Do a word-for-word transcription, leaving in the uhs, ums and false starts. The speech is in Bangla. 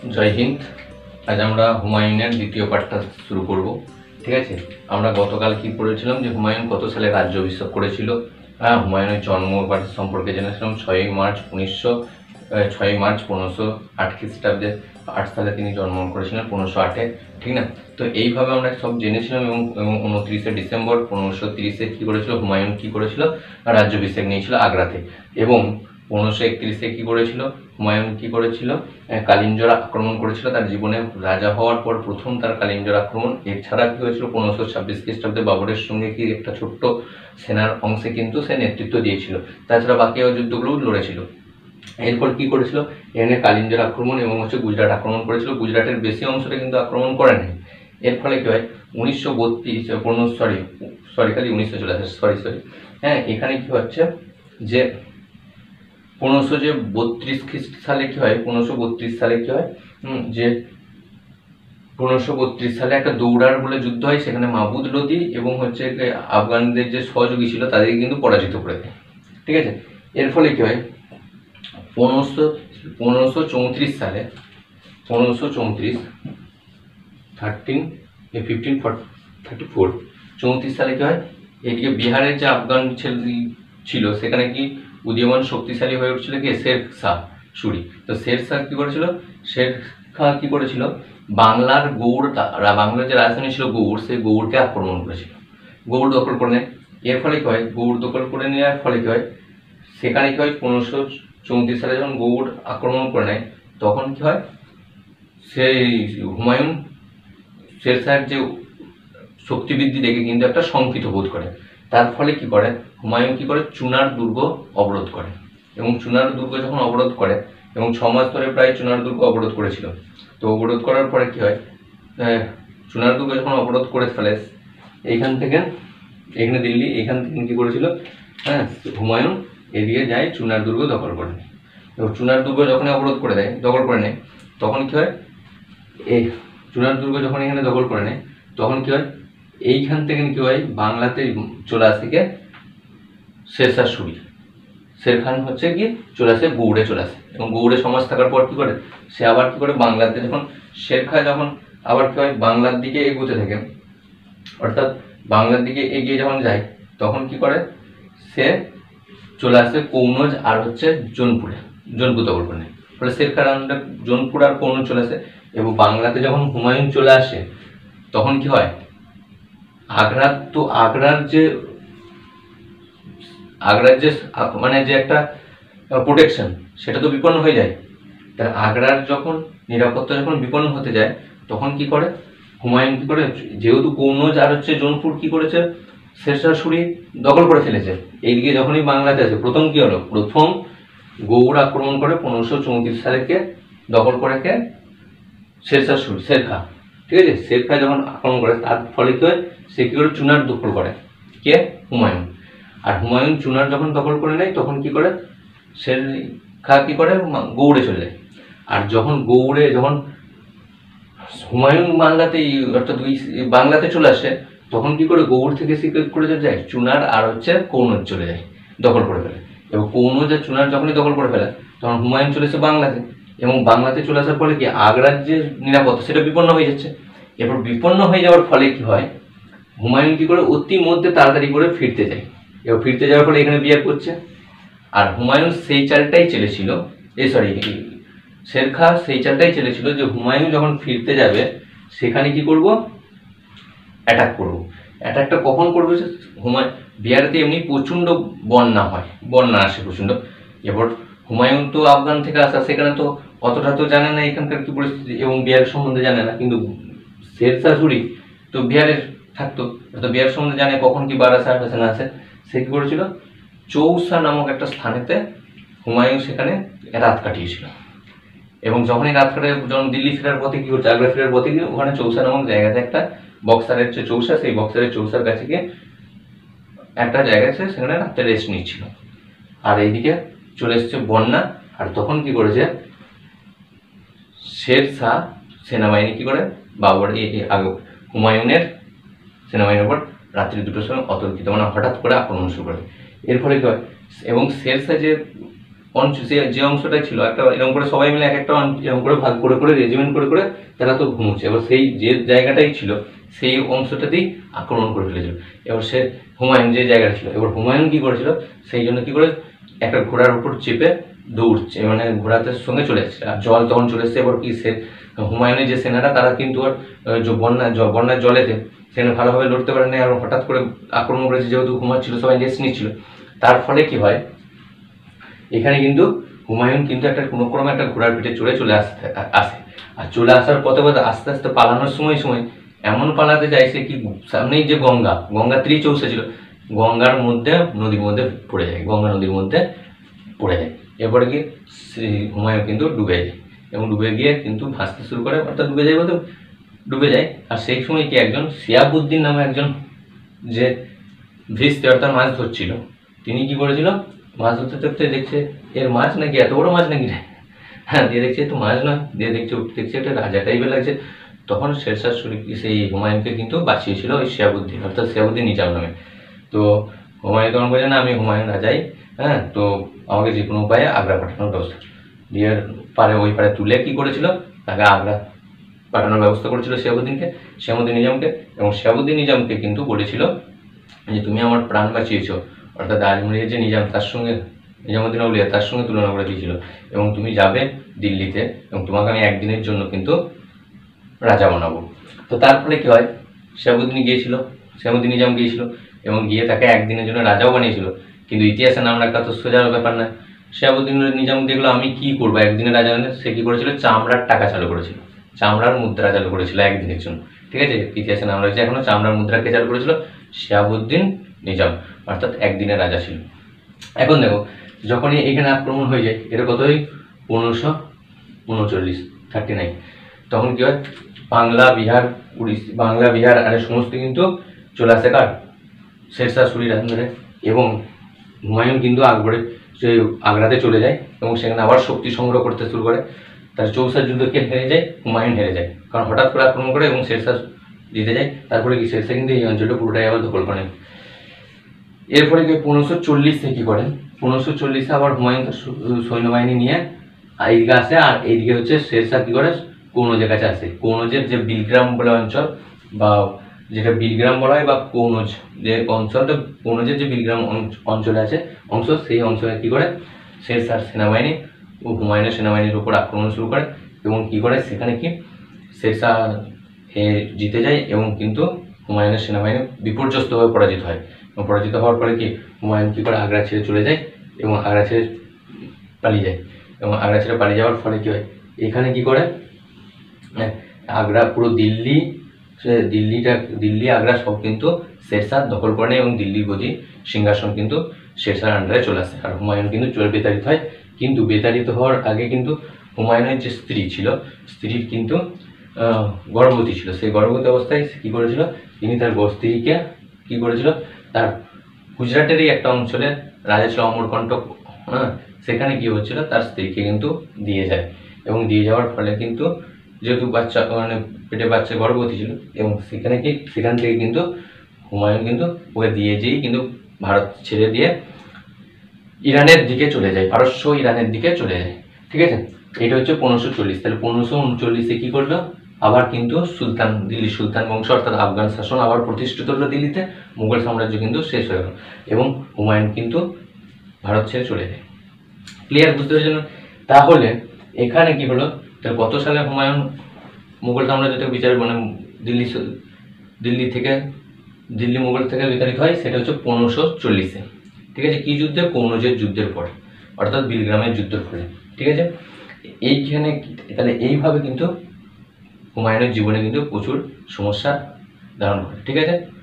জয় হিন্দ। আজ আমরা হুমায়ুনের দ্বিতীয় পার্টটা শুরু করব। ঠিক আছে, আমরা গতকাল কি পড়েছিলাম যে হুমায়ুন কত সালে রাজ্য অভিষেক করেছিল। হ্যাঁ, হুমায়ুনের জন্ম সম্পর্কে জেনেছিলাম। ছয়ই মার্চ উনিশশো ছয়ই মার্চ পনেরোশো আট খ্রিস্টাব্দে আট সালে তিনি জন্মগ্রহণ করেছিলেন, পনেরোশো আটে। ঠিক না? তো এইভাবে আমরা সব জেনেছিলাম। এবং এবং উনত্রিশে ডিসেম্বর পনেরোশো তিরিশে কী করেছিল হুমায়ুন, কী করেছিল রাজ্যাভিষেক নিয়েছিল আগ্রাতে। এবং পনেরোশো একত্রিশে কী করেছিল হুমায়ুন, কী করেছিল কালিঞ্জর আক্রমণ করেছিল। তার জীবনে রাজা হওয়ার পর প্রথম তার কালিঞ্জর আক্রমণ। এছাড়া কী হয়েছিল পনেরোশো ছাব্বিশ খ্রিস্টাব্দে বাবরের সঙ্গে কি একটা ছোট্ট সেনার অংশে কিন্তু সে নেতৃত্ব দিয়েছিল। তাছাড়া বাকি যুদ্ধগুলো লড়েছিল। এরপর কি করেছিল এখানে কালিঞ্জর আক্রমণ এবং হচ্ছে গুজরাট আক্রমণ করেছিল। গুজরাটের বেশি অংশটা কিন্তু আক্রমণ করে নাই। এর ফলে কী হয় উনিশশো বত্রিশ পনেরো সরি সরি খালি উনিশশো চলে আসে সরি সরি হ্যাঁ এখানে কি হচ্ছে যে পনেরোশো যে বত্রিশ খ্রিস্ট সালে কি হয় পনেরোশো বত্রিশ সালে কি হয় যে পনেরোশো বত্রিশ সালে একটা দৌড়ার বলে যুদ্ধ হয়। সেখানে মাহবুদ লোদি এবং হচ্ছে আফগানদের যে সহযোগী ছিল তাদেরকে কিন্তু পরাজিত করে দেয়। ঠিক আছে, এর ফলে কি হয় পনেরোশো পনেরোশো চৌত্রিশ সালে পনেরোশো চৌত্রিশ থার্টিন ফিফটিন থার্টি ফোর চৌত্রিশ সালে কি হয় এদিকে বিহারের যে আফগান ছিল সেখানে কি উদীয়মান শক্তিশালী হয়ে উঠছিল কি শের শাহ সুরি। তো শের শাহ কি করেছিল শের শাহ কি করেছিল বাংলার গৌড়, বাংলার যে রাজধানী ছিল গৌড়, সেই গৌড়কে আক্রমণ করেছিল, গৌড় দখল করে নেয়। এর ফলে কি হয় গৌড় দখল করে নেওয়ার ফলে কি হয় সেখানে কি হয় পনেরোশো চৌত্রিশ সালে যখন গৌড় আক্রমণ করে নেয় তখন কি হয় সেই হুমায়ুন শের শাহের যে শক্তিবৃদ্ধি দেখে কিন্তু একটা শঙ্কিত বোধ করে। তার ফলে কি করে হুমায়ুন কি করে চুনার দুর্গ অবরোধ করে। এবং চুনার দুর্গ যখন অবরোধ করে এবং ছ মাস ধরে প্রায় চুনার দুর্গ অবরোধ করেছিল। তো অবরোধ করার পরে কি হয় চুনার দুর্গ যখন অবরোধ করে ফেলে এইখান থেকে এখানে দিল্লি, এইখান থেকে কি করেছিল হ্যাঁ হুমায়ুন এদিকে যায় চুনার দুর্গ দখল করে নেয়। এবং চুনার দুর্গ যখন অবরোধ করে দেয় দখল করে নেয় তখন কি হয় এই চুনার দুর্গ যখন এখানে দখল করে নেয় তখন কি হয় এইখান থেকে কি হয় বাংলাতে চলে আসে কে শের শাহ সুরি। শের খান হচ্ছে কি চলে আসে গৌড়ে চলে আসে এবং গৌড়ে সমাজ থাকার পর কি করে সে আবার কি করে বাংলাতে যখন শের খান যখন আবার কি হয় বাংলার দিকে এগোতে থাকে, অর্থাৎ বাংলার দিকে এগিয়ে যখন যায় তখন কি করে সে চলে আসে কৌনজ আর হচ্ছে জোনপুরে, জোনপুর দখল করে নেয়। ফলে শের খান জোনপুর আর কৌনজ চলে আসে। এবং বাংলাতে যখন হুমায়ুন চলে আসে তখন কি হয় আগ্রার তো আগ্রার যে আগ্রার যে মানে যে একটা প্রোটেকশন সেটা তো বিপন্ন হয়ে যায়। তার আগ্রার যখন নিরাপত্তা যখন বিপন্ন হতে যায় তখন কি করে হুমায়ুন কি করে যেহেতু কৌনজ আর হচ্ছে জোনপুর কি করেছে শের শাহ সুরি দখল করে ফেলেছে, এইদিকে যখনই বাংলাতে আছে প্রথম কি হলো প্রথম গৌড় আক্রমণ করে পনেরোশো চৌত্রিশ সালেকে দখল করে কে শের শাহ সুরি শের খা। ঠিক আছে, শের খা যখন আক্রমণ করে তার ফলে কি হয় সে কি করে চুনার দখল করে কে হুমায়ুন। আর হুমায়ুন চুনার যখন দখল করে নেয় তখন কি করে শের খা কি করে গৌড়ে চলে যায়। আর যখন গৌড়ে যখন হুমায়ুন বাংলাতে অর্থাৎ দুই বাংলাতে চলে আসে তখন কি করে গৌড় থেকে সে করে যায় চুনার আর হচ্ছে কৌনজ চলে যায় দখল করে ফেলে। এবং কৌনজ আর চুনার যখনই দখল করে ফেলে তখন হুমায়ুন চলে আসে বাংলাতে এবং বাংলাতে চলে আসার ফলে কি আগ্রার যে নিরাপত্তা সেটা বিপন্ন হয়ে যাচ্ছে। এরপর বিপন্ন হয়ে যাওয়ার ফলে কি হয় হুমায়ুন কি করে অতি মধ্যে তাড়াতাড়ি করে ফিরতে যায় এবং ফিরতে যাওয়ার ফলে এখানে বিয়ে করছে। আর হুমায়ুন সেই চালটাই চেলেছিল এই সরি শের খা সেই চালটাই চেলেছিল যে হুমায়ুন যখন ফিরতে যাবে সেখানে কি করব অ্যাটাক করব। অ্যাটাকটা কখন করবে হুমায়ুন বিহারেতে এমনি প্রচণ্ড বন্যা হয়, বন্যা আসে প্রচণ্ড। এবার হুমায়ুন তো আফগান থেকে আসা সেখানে তো অতটা তো জানে না এখানকার কি পরিস্থিতি এবং বিহারের সম্বন্ধে জানে না। কিন্তু শের শাহ সুরি তো বিহারের থাকতো, তো বিহার সম্বন্ধে জানে কখন কি বার আসে আসে না আসে। সে কি করেছিল চৌসা নামক একটা স্থানেতে হুমায়ুন সেখানে রাত কাটিয়েছিল। এবং যখনই রাত কাটে যখন দিল্লি ফেরার পথে কি করছে আগ্রা ফেরার পথে গিয়ে ওখানে চৌসা নামক জায়গাতে একটা বক্সারের যে চৌসা সেই বক্সারের চৌসার কাছে গিয়ে একটা জায়গা আছে সেখানে রাত্রে রেস্ট নিচ্ছিল। আর এইদিকে চলে এসছে বন্যা। আর তখন কি করেছে শের শাহ সেনাবাহিনী কি করে বাবর আগে হুমায়ুনের সেনাবাহিনীর উপর রাত্রি দুটোর সময় অতর্কিত মানে হঠাৎ করে আক্রমণ শুরু করে। এর ফলে কি হয় এবং শের শাহ যে অঞ্চ সে যে অংশটাই ছিল একটা এরকম করে সবাই মিলে এক একটা এরকম করে ভাগ করে করে রেজিমেন্ট করে করে তারা তো ঘুমোচ্ছে। এবার সেই যে জায়গাটাই ছিল সেই অংশটাতেই আক্রমণ করে ফেলেছিল। এবার সে হুমায়ুন যে জায়গাটা ছিল, এবার হুমায়ুন কি করেছিল, সেই জন্য কি করে একটা ঘোড়ার উপর চেপে দৌড়ছে, মানে ঘোড়াতে সঙ্গে চলে যাচ্ছে। আর জল তখন চলে এসছে। এবার কি সে হুমায়ুনের যে সেনারা তারা কিন্তু আর বন্যা বন্যার জলেতে সেখানে ভালোভাবে লড়তে পারে না, আর হঠাৎ করে আক্রমণ করেছে, যেহেতু ঘুমাচ্ছিল সবাই রেস্ট নিচ্ছিল। তার ফলে কি হয়, এখানে কিন্তু হুমায়ুন কিন্তু একটা কোনো ক্রমে একটা ঘোড়ার পিঠে চড়ে চলে আসতে আসে। আর চলে আসার পথে পথে আস্তে আস্তে পালানোর সময় সময় এমন পালাতে যায় সে কি সামনেই যে গঙ্গা, গঙ্গা তীরে চৌষে ছিল, গঙ্গার মধ্যে নদীর মধ্যে পড়ে যায়, গঙ্গা নদীর মধ্যে পড়ে যায়। এরপরে কি হুমায়ুন কিন্তু ডুবে যায় এবং ডুবে গিয়ে কিন্তু ভাসতে শুরু করে, অর্থাৎ ডুবে যায় বলতে ডুবে যায়। আর সেই সময় কি একজন শিয়াবুদ্দিন নামে একজন যে ভিস্তে অর্থাৎ মাছ ধরছিল, তিনি কি করেছিল, মাছ ধরতে ধরতে দেখছে এর মাছ নাকি এত বড় মাছ নাকি, হ্যাঁ দিয়ে দেখছে তো মাছ নয়, দিয়ে দেখছে দেখছে একটা রাজা টাইপের লাগছে। তখন শেরশাহ সুরি সেই হুমায়ুনকে কিন্তু বাঁচিয়েছিল ওই শিয়াবুদ্দিন অর্থাৎ শিয়াবুদ্দিন নিজাম নামে। তো হুমায়ুন তখন বলছে না আমি হুমায়ুন রাজাই, হ্যাঁ তো আমাকে যে কোনো উপায়ে আগ্রা পাঠানোর ব্যবস্থা, দিয়ে পারে ওই পারে তুলে কি করেছিল, তাকে আগ্রা পাঠানোর ব্যবস্থা করেছিল শিয়াবুদ্দিনকে, শিয়াবুদ্দিন নিজামকে। এবং শিয়াবুদ্দিন নিজামকে কিন্তু বলেছিল যে তুমি আমার প্রাণ বাঁচিয়েছো, অর্থাৎ আজমীরের যে নিজাম তার সঙ্গে নিজামুদ্দিন আউলিয়া তার সঙ্গে তুলনা করে দিয়েছিল, এবং তুমি যাবে দিল্লিতে এবং তোমাকে আমি একদিনের জন্য কিন্তু রাজা বানাবো। তো তার ফলে কি হয়, শিয়াবুদ্দিন গিয়েছিল, শিয়াবুদ্দিন নিজাম গিয়েছিল এবং গিয়ে তাকে একদিনের জন্য রাজাও বানিয়েছিল। কিন্তু ইতিহাসে নাম রাখা তো সোজা ব্যাপার না। শিয়াবুদ্দিন নিজাম দেখলো আমি কি করবো একদিনের রাজা, সে কি করেছিল, চামড়ার টাকা চালু করেছিল, চামড়ার মুদ্রা চালু করেছিল একদিনের জন্য। ঠিক আছে, ইতিহাসে নাম রাখছে এখনো, চামড়ার মুদ্রাকে চালু করেছিল শিয়াবুদ্দিন নিজাম, অর্থাৎ একদিনের রাজা ছিল। এখন দেখো যখনই এখানে আক্রমণ হয়ে যায়, এটা কতই পনেরোশো উনচল্লিশ থার্টি নাইন, তখন কি হয়, বাংলা বিহার উড়িষ্যা বাংলা বিহার আর সমস্ত কিন্তু চলে আসে কার, শেরশাহ সুরির আন্দোলনে। এবং হুমায়ুন কিন্তু আকবরের সে আগ্রাতে চলে যায় এবং সেখানে আবার শক্তি সংগ্রহ করতে শুরু করে। তার চৌসার যুদ্ধকে হেরে যায়, হুমায়ুন হেরে যায়, কারণ হঠাৎ করে আক্রমণ করে এবং শেরশাহ জিতে যায়। তারপরে কি শেরশাহ কিন্তু এই অঞ্চলটা পুরোটাই আবার দখল করেন। এরপরে কি পনেরোশো চল্লিশে কি করেন, পনেরোশো চল্লিশে আবার হুমায়ুন তার সৈন্যবাহিনী নিয়ে এইদিকে আসে, আর এইদিকে হচ্ছে শেরশাহ কি করে কৌনজের কাছে আসে। কৌনজের যে বিলগ্রাম বলে অঞ্চল, বা যেটা বিলগ্রাম বলা হয় বা কৌনজ যে অঞ্চলটা, কৌনজের যে বিলগ্রাম অঞ্চলে আছে অংশ, সেই অঞ্চলে কি করে শেরশাহ সেনাবাহিনী ও হুমায়ুনের সেনাবাহিনীর উপর আক্রমণ শুরু করে এবং কি করে সেখানে কি শেরশাহ জিতে যায় এবং কিন্তু হুমায়ুনের সেনাবাহিনী বিপর্যস্তভাবে পরাজিত হয়। এবং পরাজিত হওয়ার পরে কি হুমায়ুন কি করে আগ্রা ছেড়ে চলে যায় এবং আগ্রা ছেড়ে পালিয়ে যায়। এবং আগ্রা ছেড়ে পালিয়ে যাওয়ার ফলে কি হয়, এখানে কি করে আগ্রা পুরো দিল্লি, সে দিল্লিটা দিল্লি আগ্রা সব কিন্তু শেরশাহ দখল করে নেয় এবং দিল্লির গদি সিংহাসন কিন্তু শেরশাহর আন্ডারে চলে আসে। আর হুমায়ুন কিন্তু চলে বেতাড়িত হয়। কিন্তু বেতাড়িত হওয়ার আগে কিন্তু হুমায়ুনের যে স্ত্রী ছিল, স্ত্রীর কিন্তু গর্ভবতী ছিল। সেই গর্ভবতী অবস্থায় কী করেছিল, তিনি তার স্ত্রীকে কী করেছিল, তার গুজরাটেরই একটা অঞ্চলে রাজা ছিল অমরকণ্টক, হ্যাঁ সেখানে কী হচ্ছিল, তার স্ত্রীকে কিন্তু দিয়ে যায়। এবং দিয়ে যাওয়ার ফলে কিন্তু যেহেতু বাচ্চা মানে পেটে বাচ্চা গর্ভবতী ছিল, এবং সেখানে কি সেখান থেকে কিন্তু হুমায়ুন কিন্তু ওকে দিয়ে যেয়েই কিন্তু ভারত ছেড়ে দিয়ে ইরানের দিকে চলে যায়, পারস্য ইরানের দিকে চলে যায়। ঠিক আছে, এটা হচ্ছে পনেরোশো চল্লিশ। তাহলে পনেরোশো উনচল্লিশে কী করলো, আবার কিন্তু সুলতান দিল্লি সুলতান বংশ অর্থাৎ আফগান শাসন আবার প্রতিষ্ঠিত হলো দিল্লিতে, মুঘল সাম্রাজ্য কিন্তু শেষ হয়ে গেল এবং হুমায়ুন কিন্তু ভারত ছেড়ে চলে যায়। ক্লিয়ার, বুঝতে পেরেছেন? তাহলে এখানে কি হলো, তাহলে কত সালে হুমায়ুন মুঘল সাম্রাজ্য থেকে বিচার মানে দিল্লি দিল্লি থেকে দিল্লি মুঘল থেকে বিতাড়িত হয়, সেটা হচ্ছে পনেরোশো চল্লিশে। ঠিক আছে, কি যুদ্ধে, কৌনজের যুদ্ধের পরে, অর্থাৎ বিলগ্রামের যুদ্ধের ফলে। ঠিক আছে, এইখানে তাহলে এইভাবে কিন্তু হুমায়ুনের জীবনে কিন্তু প্রচুর সমস্যা ধারণ করে। ঠিক আছে।